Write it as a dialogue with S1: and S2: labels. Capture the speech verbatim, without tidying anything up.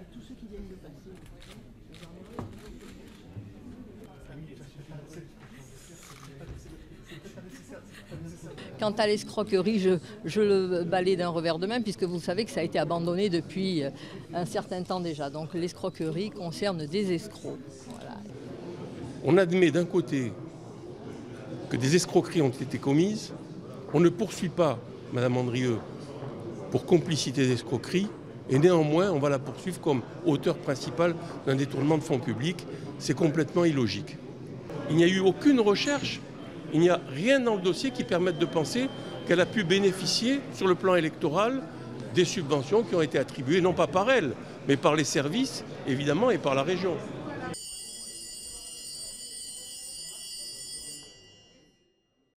S1: tous ceux qui viennent de passer. Quant à l'escroquerie, je, je le balaye d'un revers de main, puisque vous savez que ça a été abandonné depuis un certain temps déjà. Donc l'escroquerie concerne des escrocs. Voilà.
S2: On admet d'un côté que des escroqueries ont été commises. On ne poursuit pas Madame Andrieux pour complicité d'escroquerie, et néanmoins on va la poursuivre comme auteur principal d'un détournement de fonds publics. C'est complètement illogique. Il n'y a eu aucune recherche, il n'y a rien dans le dossier qui permette de penser qu'elle a pu bénéficier sur le plan électoral des subventions qui ont été attribuées, non pas par elle, mais par les services, évidemment, et par la région.